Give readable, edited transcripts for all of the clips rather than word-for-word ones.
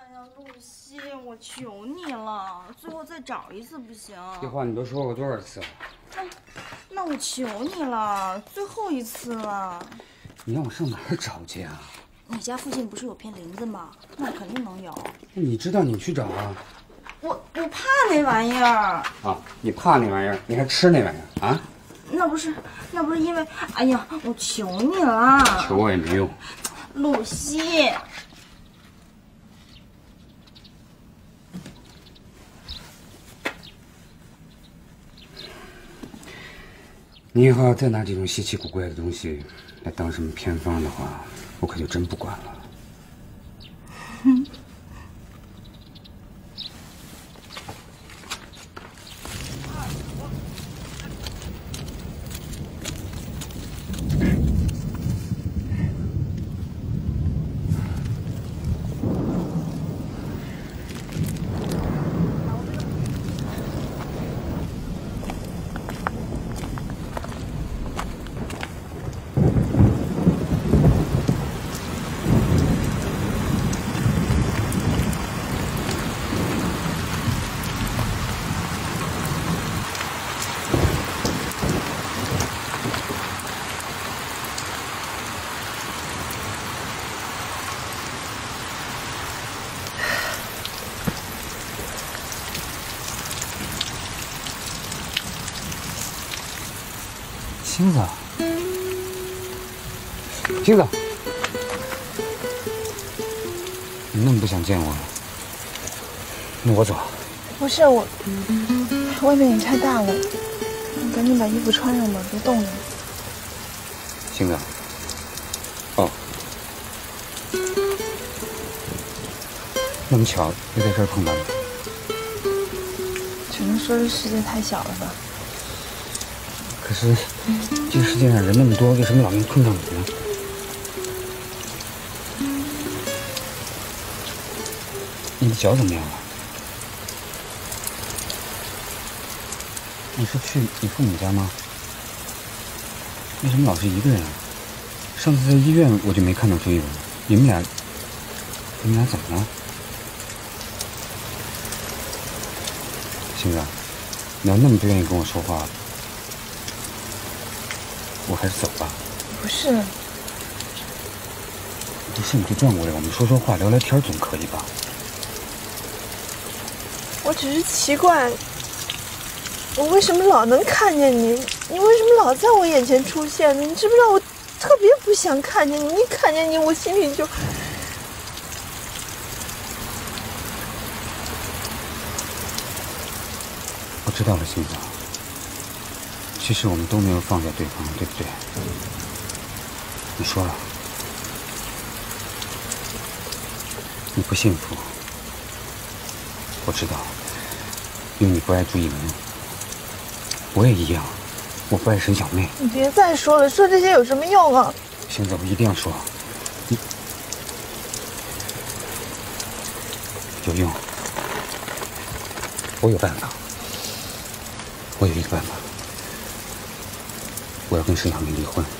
哎呀，露西，我求你了，最后再找一次不行？ 这话你都说过多少次了？ 那我求你了，最后一次了。 你让我上哪儿找去啊？ 你家附近不是有片林子吗？那肯定能有。 你知道你去找啊？ 我怕那玩意儿。 啊，你怕那玩意儿，你还吃那玩意儿啊？ 那不是因为，哎呀，我求你了。 求我也没用。 露西。 你以后要再拿这种稀奇古怪的东西来当什么偏方的话，我可就真不管了。星子，星子，你那么不想见我，那我走。 不是我，外面雨太大了，你赶紧把衣服穿上吧，别冻着。 星子，哦，那么巧又在这儿碰到你， 只能说这世界太小了吧。 可是这个世界上人那么多，为什么老能碰到你呢？你的脚怎么样了？你是去你父母家吗？为什么老是一个人啊？上次在医院我就没看到追人，你们俩怎么了？星子，你要那么不愿意跟我说话，我还是走吧。 不是， 不是你就转过来，我们说说话，聊聊天总可以吧？ 我只是奇怪，我为什么老能看见你？你为什么老在我眼前出现呢？你知不知道我特别不想看见你？一看见你，我心里就…… 我知道了，星子。其实我们都没有放下对方，对不对？你说了，你不幸福，我知道，因为你不爱朱一文，我也一样，我不爱沈小妹。 你别再说了，说这些有什么用啊？ 星子，我一定要说，你有用，我有办法，我有一个办法。我要跟沈小妹离婚。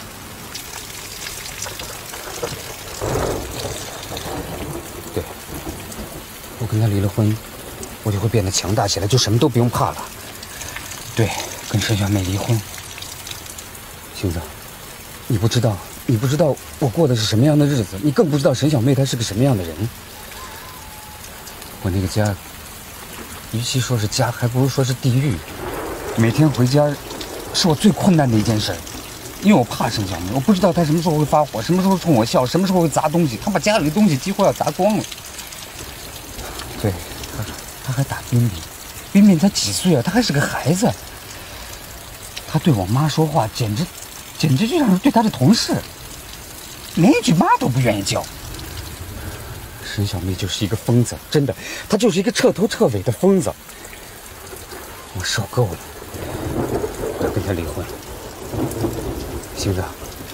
对，我跟她离了婚，我就会变得强大起来，就什么都不用怕了。对，跟沈小妹离婚。星子，你不知道我过的是什么样的日子，你更不知道沈小妹她是个什么样的人。我那个家，与其说是家，还不如说是地狱。每天回家是我最困难的一件事，因为我怕沈小妹，我不知道她什么时候会发火，什么时候冲我笑，什么时候会砸东西。她把家里的东西几乎要砸光了。对，她还打彬彬，彬彬才几岁啊，她还是个孩子。她对我妈说话，简直就像是对她的同事，连一句妈都不愿意叫。沈小妹就是一个疯子，真的，她就是一个彻头彻尾的疯子。我受够了。我要跟他离婚，星子，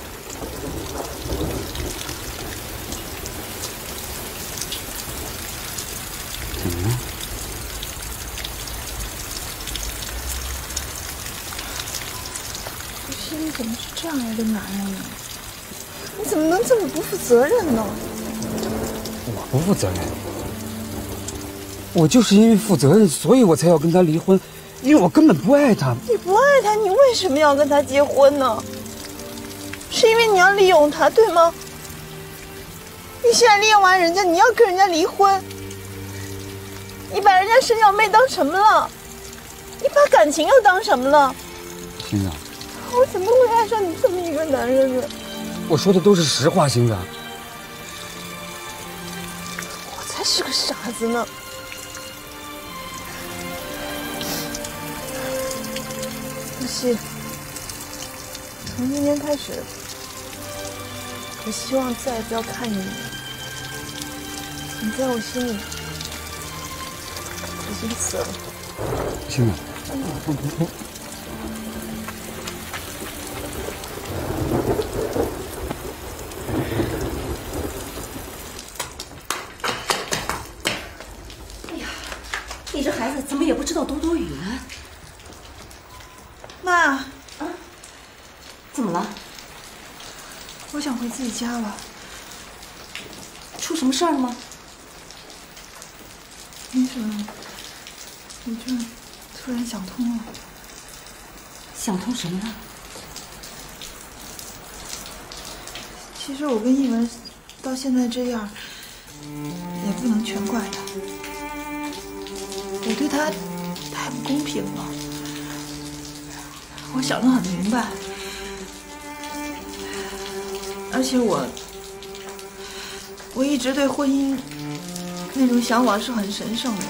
怎么了？ 这心里怎么是这样一个男人呢？你怎么能这么不负责任呢？ 我不负责任， 我就是因为负责任，所以我才要跟他离婚，因为我根本不爱他。 你不爱他，你为什么要跟他结婚呢？是因为你要利用他，对吗？你现在利用完人家，你要跟人家离婚，你把人家沈小妹当什么了？你把感情又当什么了？ 星子， 我怎么会爱上你这么一个男人呢？ 我说的都是实话，星子。 我才是个傻子呢。可惜，从今天开始，我希望再也不要看见你。你在我心里已经死了。 星子， 哎呀，你这孩子怎么也不知道多多语呢？ 妈， 怎么了？ 我想回自己家了。 出什么事儿了吗？ 没什么，我就突然想通了。 想通什么了？ 其实我跟一文到现在这样，也不能全怪他。我对他太不公平了。我想得很明白，而且我一直对婚姻那种向往是很神圣的。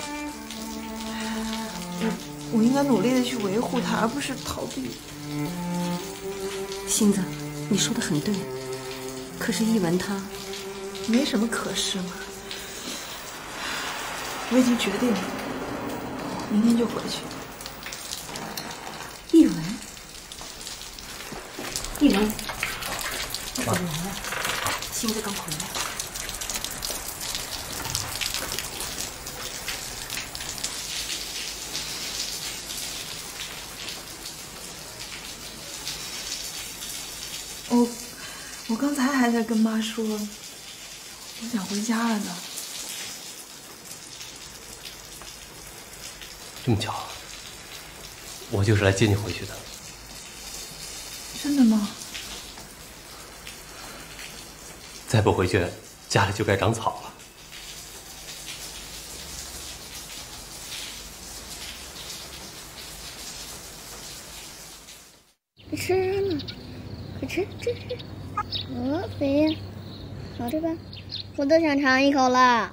我应该努力的去维护它，而不是逃避。 星子，你说的很对，可是一文他没什么可是嘛。我已经决定了，明天就回去。 一文，一文，你怎么来了？星子刚回来。 我刚才还在跟妈说，我想回家了呢。 这么巧，我就是来接你回去的。 真的吗？ 再不回去，家里就该长草了。 吃呢，快吃吃吃。肥呀，好吃吧？我都想尝一口了。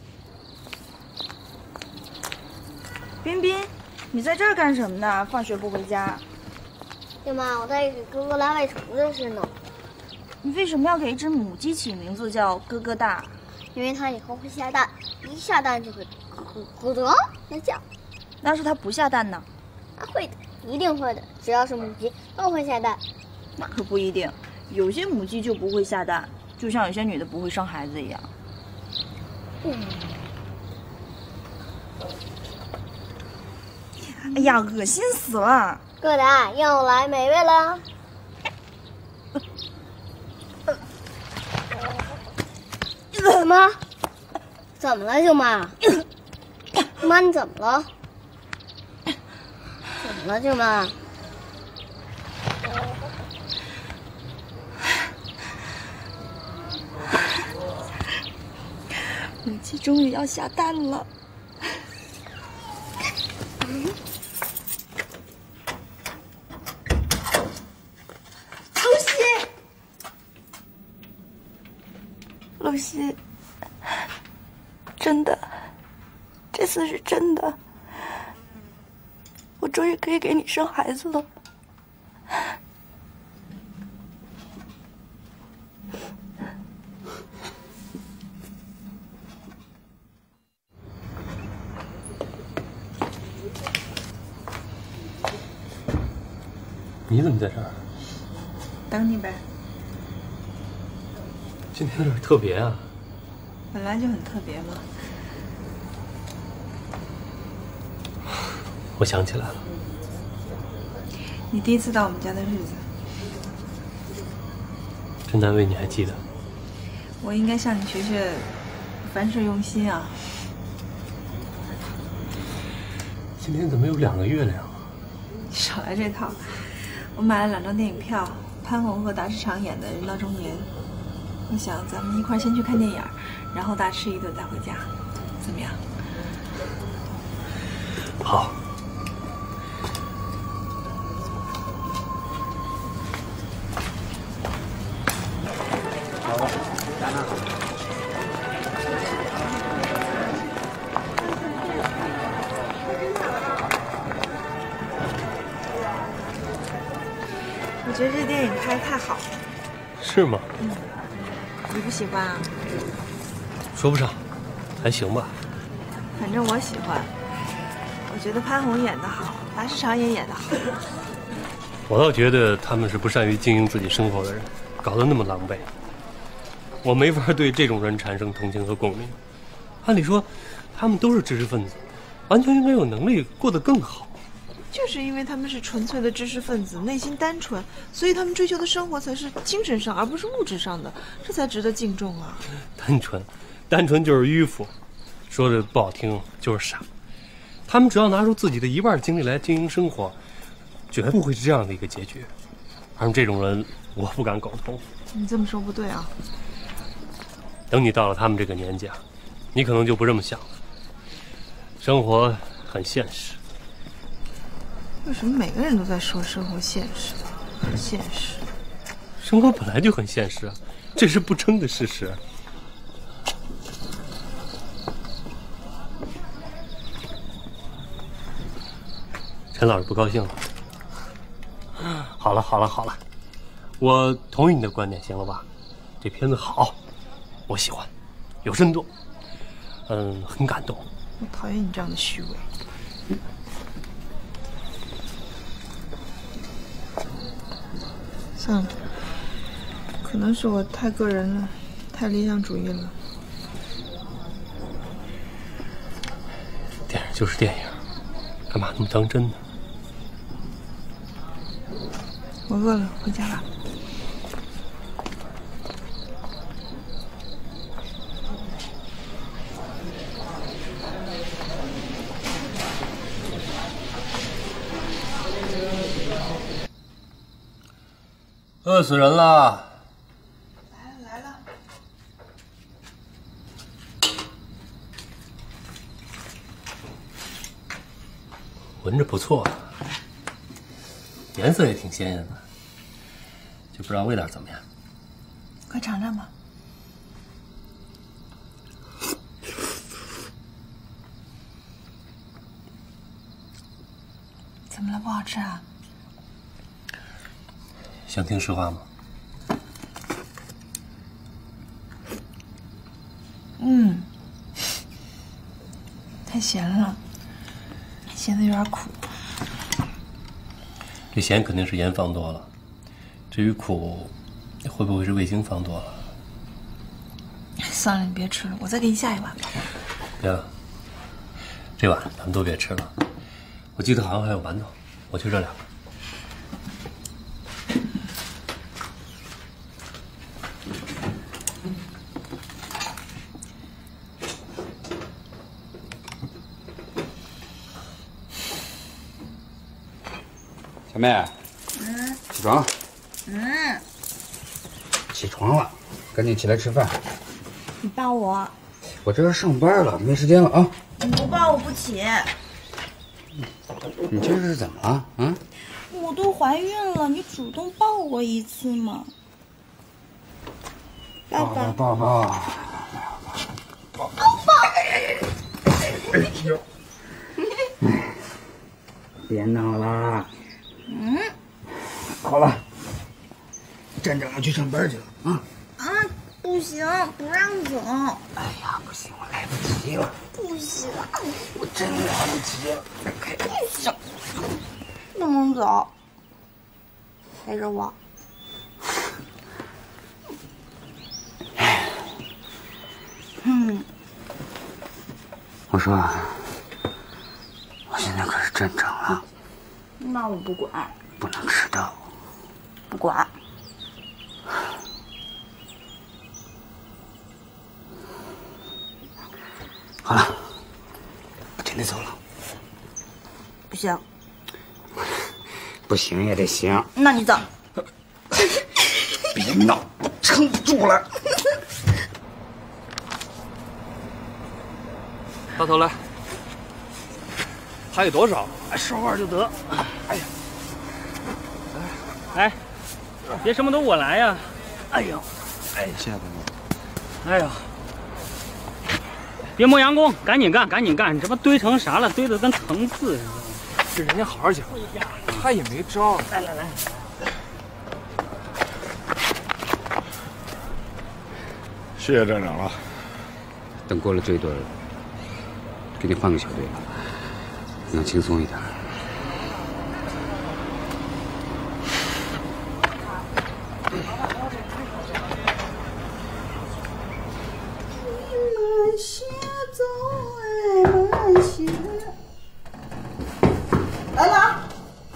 彬彬，你在这儿干什么呢？放学不回家？ 舅妈，我在给哥哥拉喂虫子吃呢。 你为什么要给一只母鸡起名字叫咯咯大？ 因为它以后会下蛋，一下蛋就会咯咯的叫。 那是它不下蛋呢？ 啊，会的，一定会的。只要是母鸡都会下蛋。 那可不一定，有些母鸡就不会下蛋，就像有些女的不会生孩子一样。哎呀，恶心死了！ 哥达又来美味了。怎么？怎么了，舅妈？妈，你怎么了？怎么了，舅妈？ 母鸡终于要下蛋了。露西，真的，这次是真的，我终于可以给你生孩子了。 你怎么在这儿？ 等你呗。 今天有点特别啊。 本来就很特别嘛。 我想起来了， 你第一次到我们家的日子， 真难为你还记得。 我应该向你学学，凡事用心啊。 今天怎么有2个月亮啊？ 你少来这套。我买了2张电影票，潘虹和达志长演的《人到中年》。我想咱们一块先去看电影，然后大吃一顿再回家，怎么样？ 好。 我觉得这电影拍得太好了。 是吗？ 你不喜欢啊？ 说不上，还行吧。 反正我喜欢。我觉得潘虹演得好，达志长也演得好。 我倒觉得他们是不善于经营自己生活的人，搞得那么狼狈。我没法对这种人产生同情和共鸣。按理说，他们都是知识分子，完全应该有能力过得更好。 就是因为他们是纯粹的知识分子，内心单纯，所以他们追求的生活才是精神上而不是物质上的，这才值得敬重啊。 单纯就是迂腐，说的不好听就是傻。他们只要拿出自己的1半精力来经营生活，绝不会是这样的一个结局。而这种人，我不敢苟同。 你这么说不对啊。 等你到了他们这个年纪啊，你可能就不这么想了。生活很现实。 为什么每个人都在说生活现实？很现实。 生活本来就很现实啊，这是不争的事实。陈老师不高兴了。好了，我同意你的观点，行了吧？这片子好，我喜欢，有深度，很感动。 我讨厌你这样的虚伪。算了，可能是我太个人了，太理想主义了。 电影就是电影，干嘛那么当真呢？ 我饿了，回家吧。 饿死人了！ 来了。 闻着不错，颜色也挺鲜艳的，就不知道味道怎么样。 快尝尝吧。怎么了？不好吃啊？ 想听实话吗？ 太咸了，咸的有点苦。 这咸肯定是盐放多了，至于苦，会不会是味精放多了？ 算了，你别吃了，我再给你下一碗吧。 别了，这碗咱们都别吃了。我记得好像还有馒头，我去热2个。 小妹，起床。起床了，赶紧起来吃饭。 你抱我， 我这要上班了，没时间了啊。 你不抱我不起。 你这是怎么了？啊？ 我都怀孕了，你主动抱我一次嘛。抱抱。哎呦！别闹了。好了，站长要去上班去了啊。 不行，不让走。 哎呀，不行，我来不及了。 不行， 我真来不及了。 不行，不能走，陪着我。 我说，我现在可是站长了， 那我不管， 不能迟到。 不管。 好了，我真得走了。 行？ 不行也得行。 那你走。 别闹，撑不住了。 到头来，还有多少？说话就得。哎呀， 哎，别什么都我来呀！ 哎呦，哎， 谢谢朋友。 哎呀，别磨洋工，赶紧干，赶紧干！你这不堆成啥了？堆得跟层次似的。 这人家好好讲，他也没招。 来来来， 谢谢站长了。 等过了这一段，给你换个小队吧，能轻松一点。 慢些走，哎，慢些。来了啊！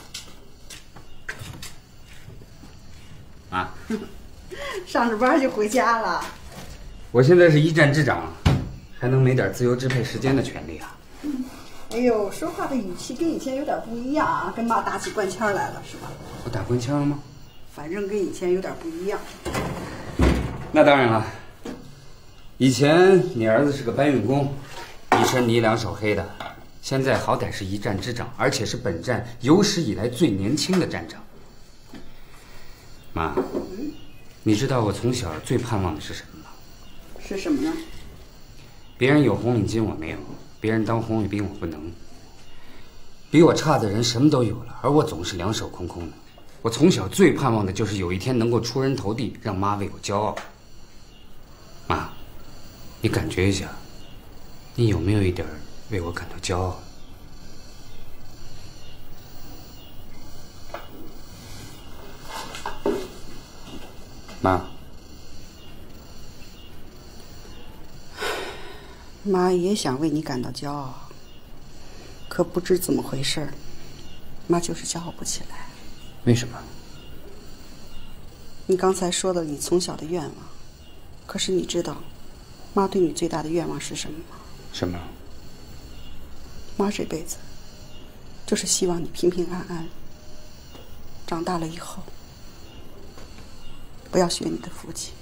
啊， 上着班就回家了。 我现在是一站之长，还能没点自由支配时间的权利啊？ 哎呦，说话的语气跟以前有点不一样啊，跟妈打起官腔来了是吧？ 我打官腔了吗？ 反正跟以前有点不一样。 那当然了，以前你儿子是个搬运工，一身泥两手黑的，现在好歹是一站之长，而且是本站有史以来最年轻的站长。妈，你知道我从小最盼望的是什么吗？ 是什么呢？ 别人有红领巾我没有，别人当红卫兵我不能，比我差的人什么都有了，而我总是两手空空的。我从小最盼望的就是有一天能够出人头地，让妈为我骄傲。妈，你感觉一下，你有没有一点为我感到骄傲？妈， 妈也想为你感到骄傲，可不知怎么回事，妈就是骄傲不起来。 为什么？ 你刚才说了你从小的愿望，可是你知道，妈对你最大的愿望是什么吗？ 什么？ 妈这辈子就是希望你平平安安，长大了以后不要学你的父亲。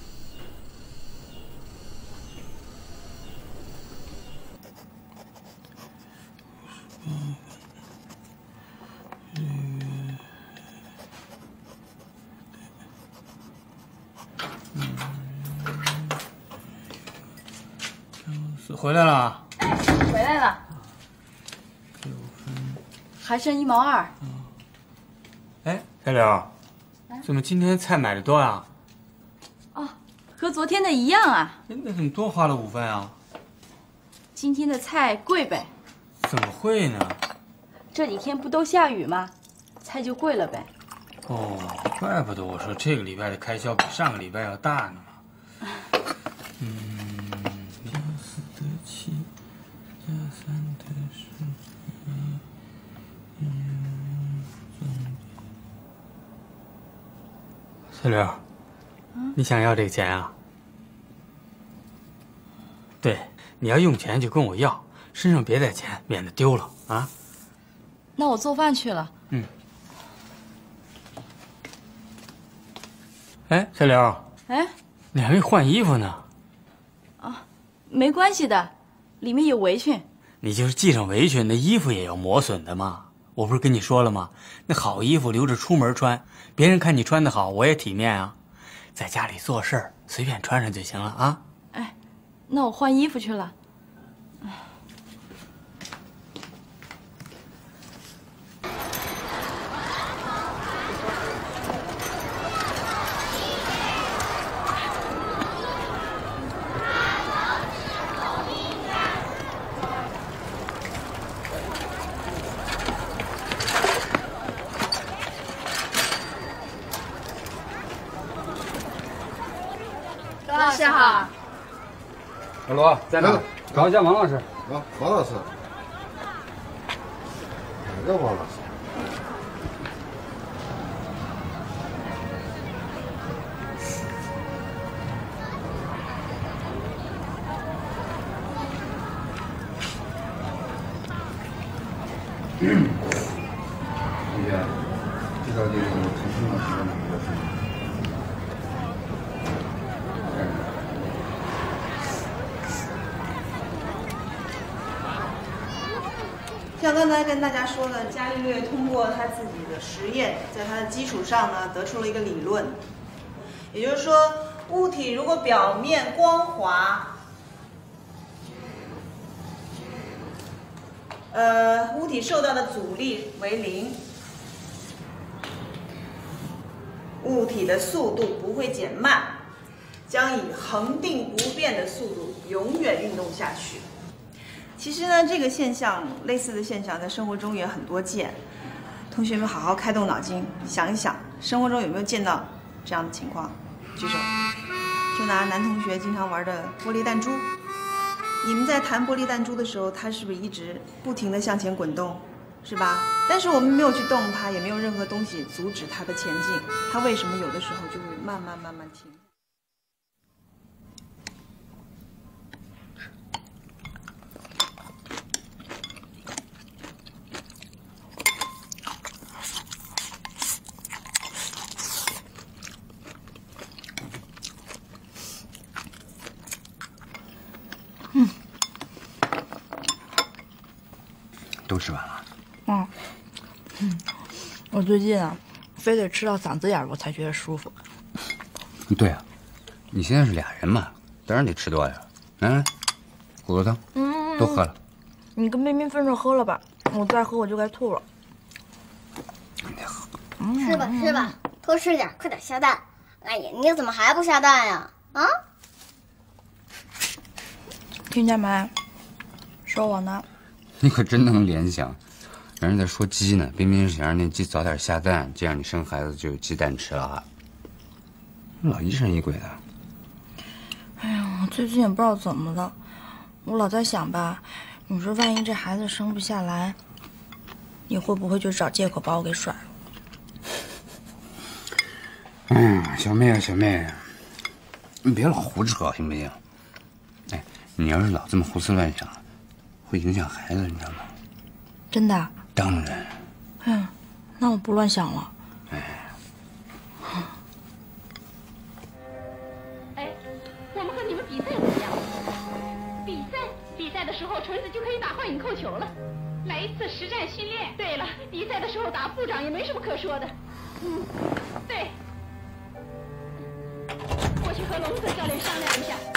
回来了。 回来了，还剩1毛2。 哎，小柳，怎么今天菜买的多呀？ 哦，和昨天的一样啊。 那怎么多花了5分啊？ 今天的菜贵呗。 怎么会呢？ 这几天不都下雨吗？菜就贵了呗。 哦，怪不得我说这个礼拜的开销比上个礼拜要大呢。小刘，你想要这个钱啊？对，你要用钱就跟我要，身上别带钱，免得丢了啊。 那我做饭去了。 哎，小刘， 哎， 你还没换衣服呢。 没关系的，里面有围裙。 你就是系上围裙，那衣服也要磨损的嘛。我不是跟你说了吗？那好衣服留着出门穿，别人看你穿得好，我也体面啊。在家里做事儿，随便穿上就行了啊。 哎，那我换衣服去了。罗老师好。 小罗在哪？找一下王老师。 啊，王老师，哪个王老师？ 道这个陈春老师的哪个是吗？ 像刚才跟大家说的，伽利略通过他自己的实验，在他的基础上呢，得出了一个理论，也就是说，物体如果表面光滑，物体受到的阻力为0，物体的速度不会减慢，将以恒定不变的速度永远运动下去。其实呢，这个现象，类似的现象在生活中也很多见。同学们好好开动脑筋，想一想，生活中有没有见到这样的情况？举手。就拿男同学经常玩的玻璃弹珠，你们在弹玻璃弹珠的时候，它是不是一直不停地向前滚动，是吧？但是我们没有去动它，也没有任何东西阻止它的前进，它为什么有的时候就会慢慢停？ 都吃完了。 我最近啊，非得吃到嗓子眼儿我才觉得舒服。 对啊，你现在是俩人嘛，当然得吃多呀。来，骨头汤，都喝了。 你跟彬彬分着喝了吧，我再喝我就该吐了。 你得喝。 吃吧吃吧，多吃点，快点下蛋。哎呀，你怎么还不下蛋呀？啊？ 听见没？说我呢。 你可真能联想，人家在说鸡呢。彬彬是想让那鸡早点下蛋，这样你生孩子就有鸡蛋吃了啊。老疑神疑鬼的。 哎呀，我最近也不知道怎么了，我老在想吧，你说万一这孩子生不下来，你会不会就找借口把我给甩了？ 哎呀，小妹啊，小妹，你别老胡扯行不行？哎，你要是老这么胡思乱想，会影响孩子，你知道吗？ 真的？ 当然。 那我不乱想了。 我们和你们比赛怎么样？比赛的时候，纯子就可以打幻影扣球了。来一次实战训练。对了，比赛的时候打部长也没什么可说的。对。我去和龙子教练商量一下。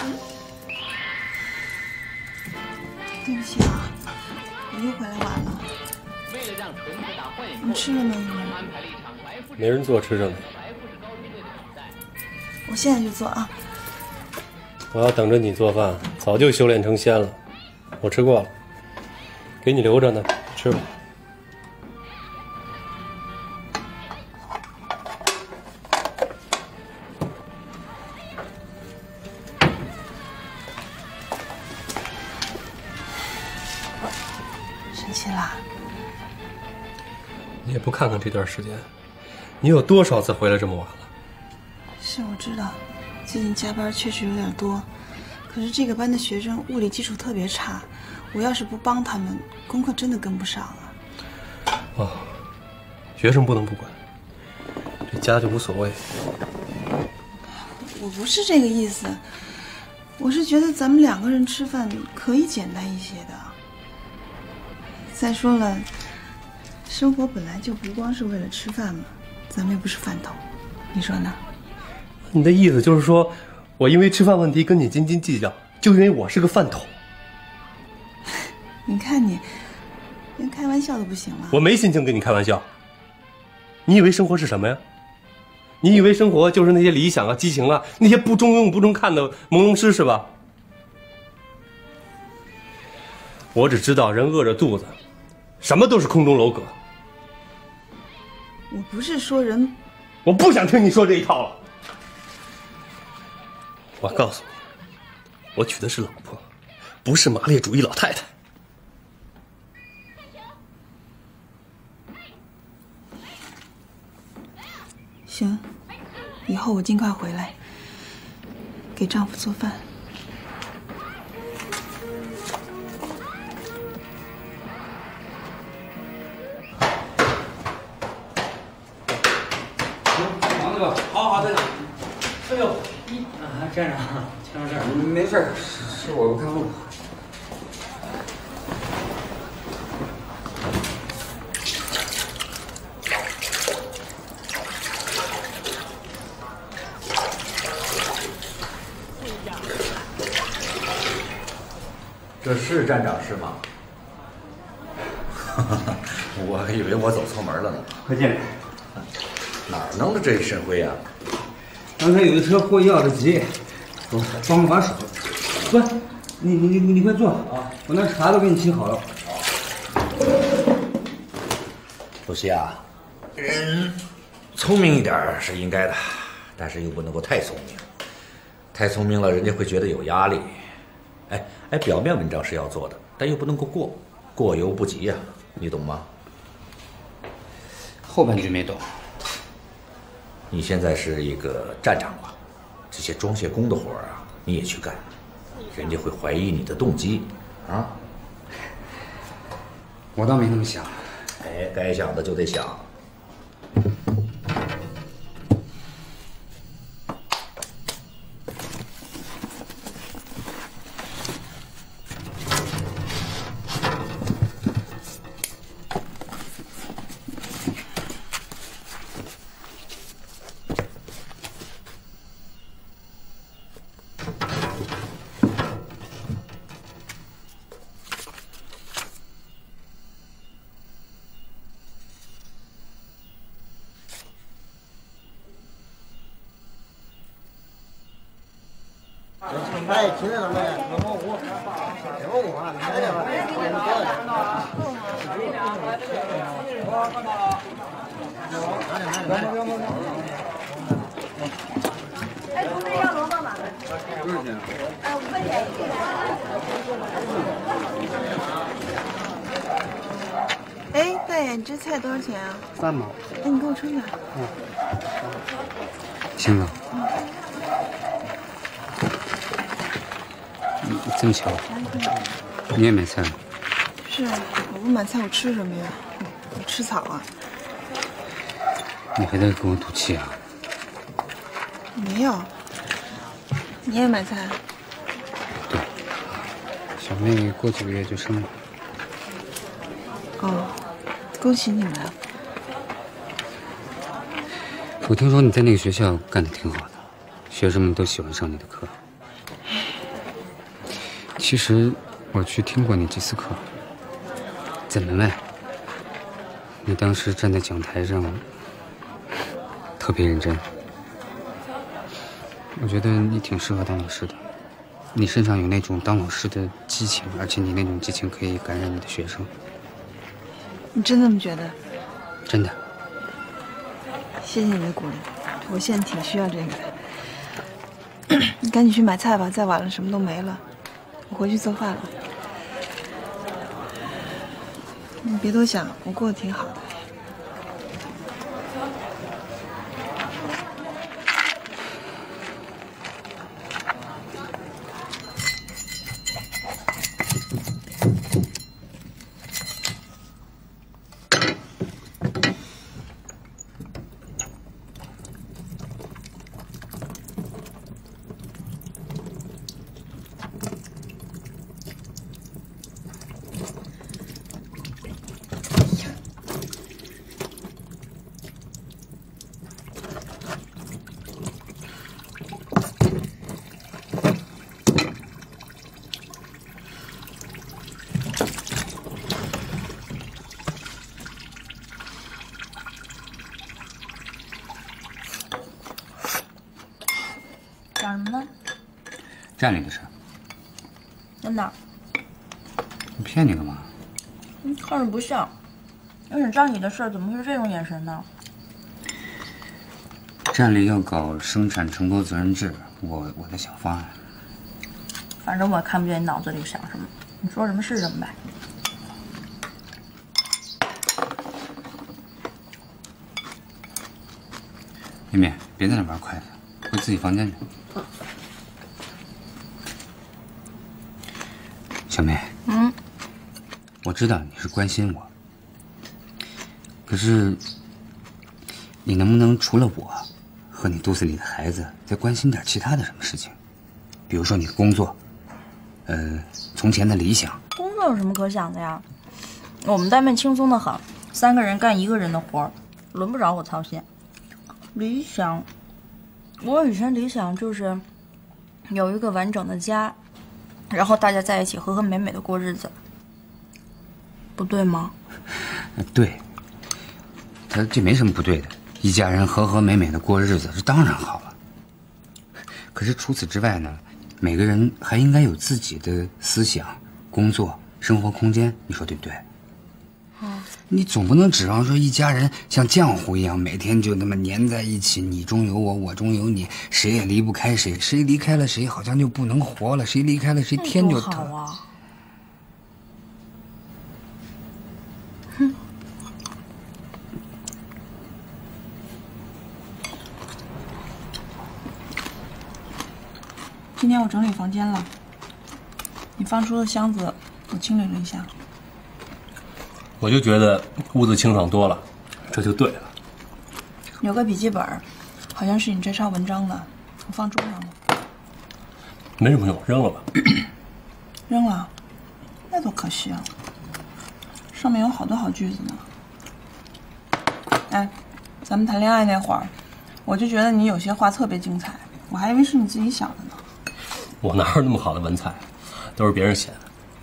对不起啊，我又回来晚了。你吃了没？ 没人做，吃什么？ 我现在就做啊。 我要等着你做饭，早就修炼成仙了。我吃过了，给你留着呢，吃吧。 生气啦？ 你也不看看这段时间，你有多少次回来这么晚了？ 是我知道，最近加班确实有点多，可是这个班的学生物理基础特别差，我要是不帮他们，功课真的跟不上了。 哦，学生不能不管，这家就无所谓。 我不是这个意思，我是觉得咱们2个人吃饭可以简单一些的。再说了，生活本来就不光是为了吃饭嘛，咱们又不是饭桶，你说呢？ 你的意思就是说，我因为吃饭问题跟你斤斤计较，就因为我是个饭桶？ 你看你，连开玩笑都不行了。 我没心情跟你开玩笑。你以为生活是什么呀？你以为生活就是那些理想啊、激情啊，那些不中用不中看的朦胧诗是吧？我只知道人饿着肚子，什么都是空中楼阁。 我不是说人， 我不想听你说这一套了。我告诉你，我娶的是老婆，不是马列主义老太太。 行，以后我尽快回来，给丈夫做饭。 站长，签个字。 没事，是我不看路。 这是站长室吗？我还以为我走错门了呢。 快进来。 哪儿弄的这一身灰啊？ 刚才有的车货要的急，我帮个把手。不，你快坐啊！我那茶都给你沏好了。 露西啊，人聪明一点是应该的，但是又不能够太聪明。太聪明了，人家会觉得有压力。表面文章是要做的，但又不能够过犹不及呀，你懂吗？ 后半句没懂。 你现在是一个站长吧？这些装卸工的活啊，你也去干，人家会怀疑你的动机啊。 我倒没那么想。 该想的就得想。 哎，大爷，你这菜多少钱啊 3毛。 哎，你给我称点。 行了。这么巧，你也买菜了？ 是啊，我不买菜我吃什么呀？我吃草啊。 你还在跟我赌气啊？ 没有。你也买菜？ 对，小妹过几个月就生了。 哦，恭喜你们啊！ 我听说你在那个学校干得挺好的，学生们都喜欢上你的课。其实我去听过你几次课，在门外，你当时站在讲台上，特别认真。我觉得你挺适合当老师的，你身上有那种当老师的激情，而且你那种激情可以感染你的学生。 你真这么觉得？ 真的。 谢谢你的鼓励，我现在挺需要这个的。你赶紧去买菜吧，再晚了什么都没了。我回去做饭了。你别多想，我过得挺好的。 讲什么呢？ 站里的事。 真的？ 我骗你干嘛？ 你看着不像。要是站里的事，怎么会是这种眼神呢？ 站里要搞生产承包责任制，我在想方案。 反正我看不见你脑子里想什么，你说什么是什么呗。 绵绵，别在那玩筷子，回自己房间去。小梅，我知道你是关心我，可是你能不能除了我和你肚子里的孩子，再关心点其他的什么事情？ 比如说你的工作，从前的理想。 工作有什么可想的呀？我们单位轻松的很，3个人干1个人的活儿，轮不着我操心。理想，我以前理想就是有一个完整的家，然后大家在一起和和美美的过日子，不对吗？ 对，这没什么不对的，一家人和和美美的过日子，这当然好了。可是除此之外呢，每个人还应该有自己的思想、工作、生活空间，你说对不对？你总不能指望说一家人像浆糊一样，每天就那么粘在一起，你中有我，我中有你，谁也离不开谁，谁离开了谁好像就不能活了，谁离开了谁天就好啊。 哼。 今天我整理房间了，你放出的箱子我清理了一下。 我就觉得屋子清爽多了，这就对了。 有个笔记本，好像是你摘抄文章的，我放桌上了。 没什么用，扔了吧。 扔了？那多可惜啊！上面有好多好句子呢。哎，咱们谈恋爱那会儿，我就觉得你有些话特别精彩，我还以为是你自己想的呢。 我哪有那么好的文采，都是别人写的。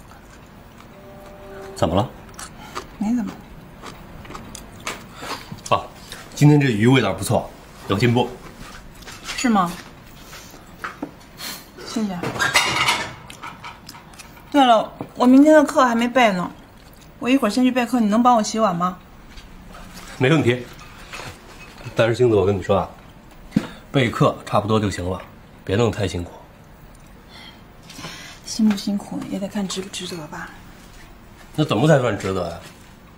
怎么了？ 没怎么。 啊，今天这鱼味道不错，有进步。 是吗？谢谢。对了，我明天的课还没备呢，我一会儿先去备课，你能帮我洗碗吗？ 没问题。但是星子，我跟你说啊，备课差不多就行了，别弄太辛苦。 辛不辛苦也得看值不值得吧。 那怎么才算值得呀？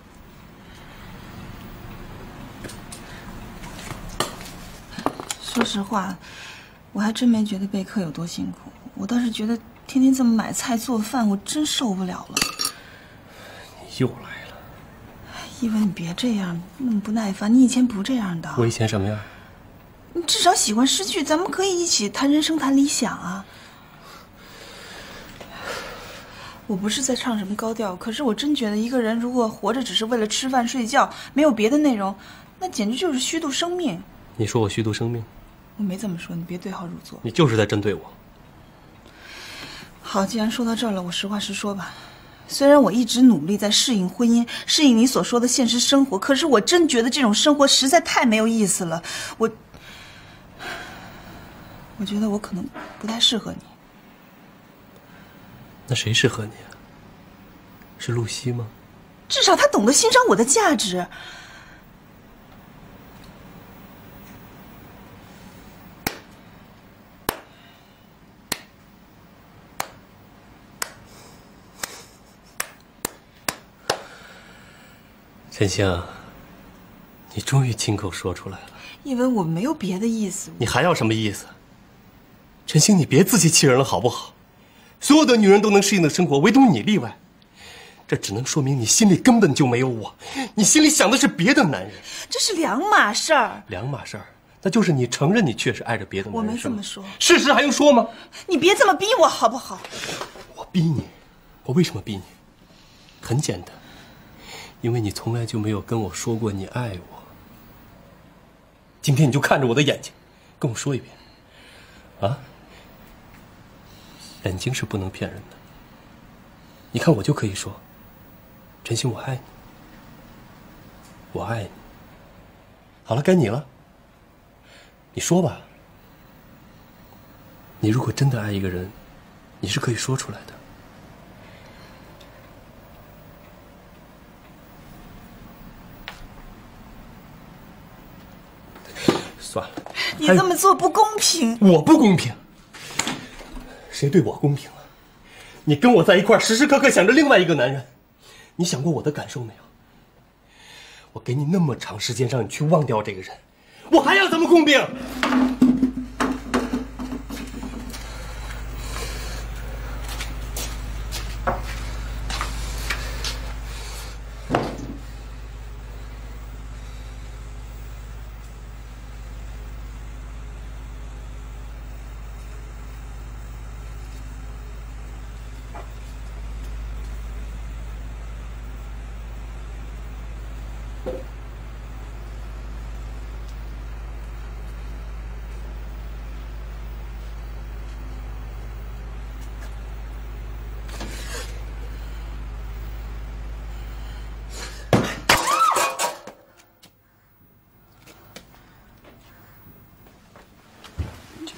说实话，我还真没觉得备课有多辛苦，我倒是觉得天天这么买菜做饭，我真受不了了。 你又来了。 一文，你别这样，那么不耐烦，你以前不这样的。 我以前什么样？ 你至少喜欢诗句，咱们可以一起谈人生、谈理想啊。我不是在唱什么高调，可是我真觉得一个人如果活着只是为了吃饭睡觉，没有别的内容，那简直就是虚度生命。 你说我虚度生命？ 我没这么说，你别对号入座。 你就是在针对我。 好，既然说到这儿了，我实话实说吧。虽然我一直努力在适应婚姻，适应你所说的现实生活，可是我真觉得这种生活实在太没有意思了。我觉得我可能不太适合你。 那谁适合你啊？是露西吗？ 至少她懂得欣赏我的价值。 陈星，你终于亲口说出来了。 因为我没有别的意思。 你还要什么意思？陈星，你别自欺欺人了好不好？所有的女人都能适应的生活，唯独你例外。这只能说明你心里根本就没有我，你心里想的是别的男人。 这是两码事儿。 两码事儿，那就是你承认你确实爱着别的男人。 我没这么说。 事实还用说吗？ 你别这么逼我好不好？ 我逼你？我为什么逼你？很简单，因为你从来就没有跟我说过你爱我。今天你就看着我的眼睛，跟我说一遍。啊？眼睛是不能骗人的。你看我就可以说，陈星，我爱你，我爱你。好了，该你了。你说吧。你如果真的爱一个人，你是可以说出来的。算了， 你这么做不公平。 我不公平？谁对我公平了？你跟我在一块儿，时时刻刻想着另外一个男人，你想过我的感受没有？我给你那么长时间让你去忘掉这个人，我还要怎么公平？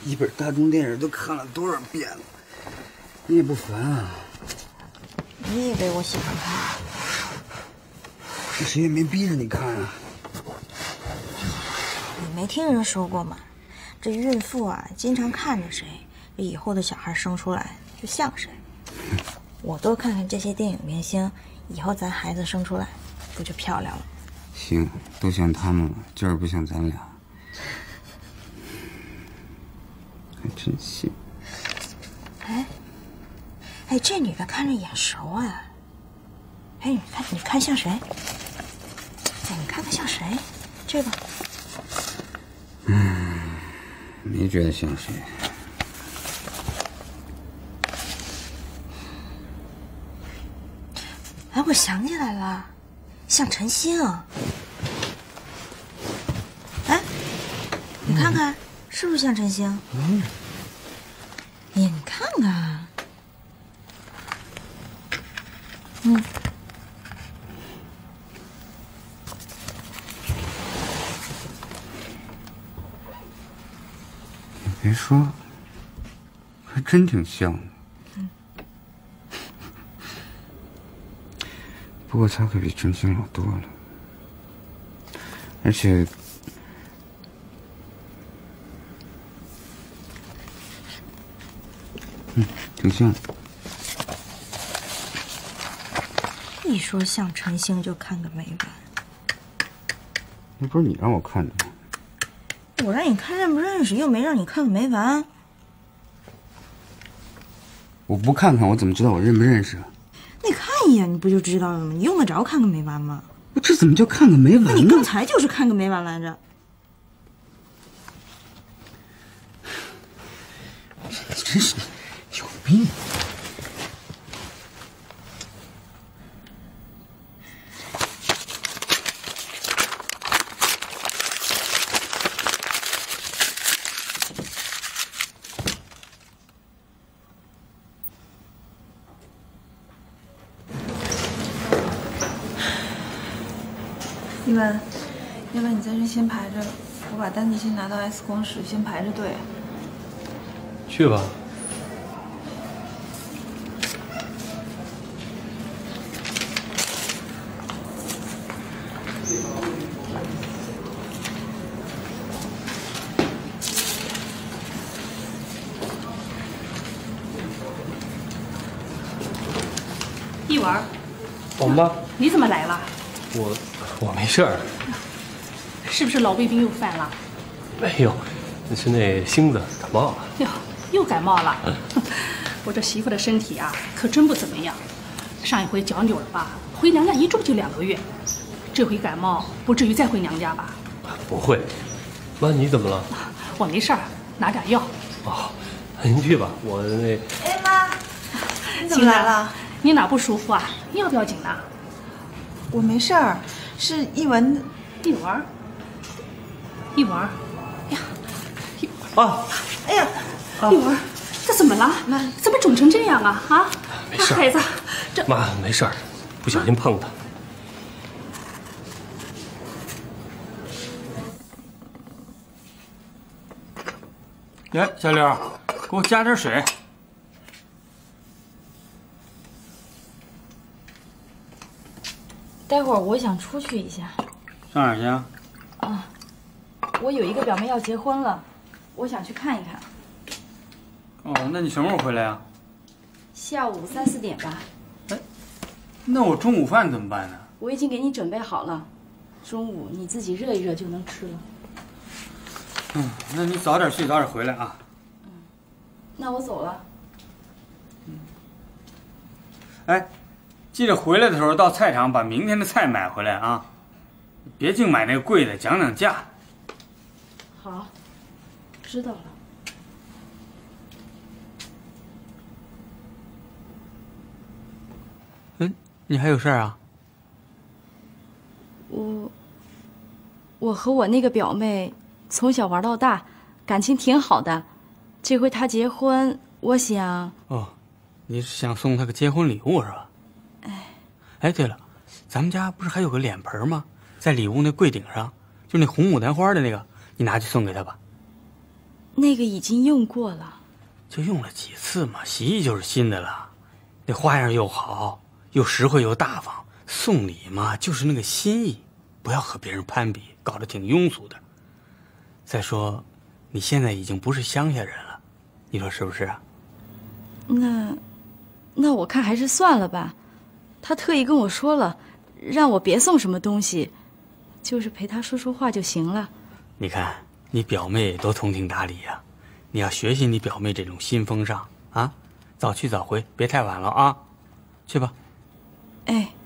一本大众电影都看了多少遍了，你也不烦啊？ 你以为我喜欢看？ 谁也没逼着你看啊。 你没听人说过吗？这孕妇啊，经常看着谁，这以后的小孩生出来就像谁。我多看看这些电影明星，以后咱孩子生出来不就漂亮了？ 行，都像他们了，就是不像咱俩。还真信。 哎，这女的看着眼熟啊！哎，你看像谁？哎，你看看像谁？这个。 没觉得像谁。 哎，我想起来了，像陈星。哎，你看看，是不是像陈星？哎呀，你看看。 你别说，还真挺像的。不过他可比陈星老多了，而且，挺像。 一说像陈星就看个没完。 那不是你让我看的吗？ 我让你看认不认识，又没让你看个没完。 我不看看，我怎么知道我认不认识啊？ 你看一眼，你不就知道了吗？你用得着看个没完吗？ 这怎么叫看个没完呢？ 那你刚才就是看个没完来着。 你真是有病！ 一文，要不然你在这先排着，我把单子先拿到 X 光室，先排着队。 去吧。 一文， 王妈， 你怎么来了？ 我没事儿。 是不是老胃病又犯了？ 没有，是那星子感冒了。 哟，又感冒了。我这媳妇的身体啊，可真不怎么样。上一回脚扭了吧，回娘家一住就2个月。这回感冒，不至于再回娘家吧？ 不会。妈，你怎么了？ 我没事儿，拿点药。 哦，那您去吧，我那…… 哎妈，你怎么来了？ 你哪不舒服啊？要不要紧的？ 我没事儿，是一文。 一文，一文，哎呀， 啊， 哎呀， 一文，这怎么了？妈，怎么肿成这样啊？啊， 没事， 孩子，这妈没事儿，不小心碰的。 来，小刘，给我加点水。 待会儿我想出去一下。 上哪儿去啊？ 啊，我有一个表妹要结婚了，我想去看一看。 哦，那你什么时候回来啊？ 下午3、4点吧。 哎，那我中午饭怎么办呢？ 我已经给你准备好了，中午你自己热一热就能吃了。 那你早点去，早点回来啊。 那我走了。 哎，记得回来的时候到菜场把明天的菜买回来啊，别净买那个贵的，讲价。 好，知道了。 你还有事儿啊？ 我和我那个表妹从小玩到大，感情挺好的。这回她结婚，我想…… 哦，你是想送她个结婚礼物是吧？哎，对了，咱们家不是还有个脸盆吗？在里屋那柜顶上，就那红牡丹花的那个，你拿去送给她吧。 那个已经用过了。 就用了几次嘛，洗衣就是新的了。那花样又好，又实惠又大方，送礼嘛就是那个心意，不要和别人攀比，搞得挺庸俗的。再说，你现在已经不是乡下人了，你说是不是啊？ 那我看还是算了吧。他特意跟我说了，让我别送什么东西，就是陪他说说话就行了。 你看你表妹多通情达理呀，你要学习你表妹这种新风尚啊，早去早回，别太晚了啊，去吧。 哎。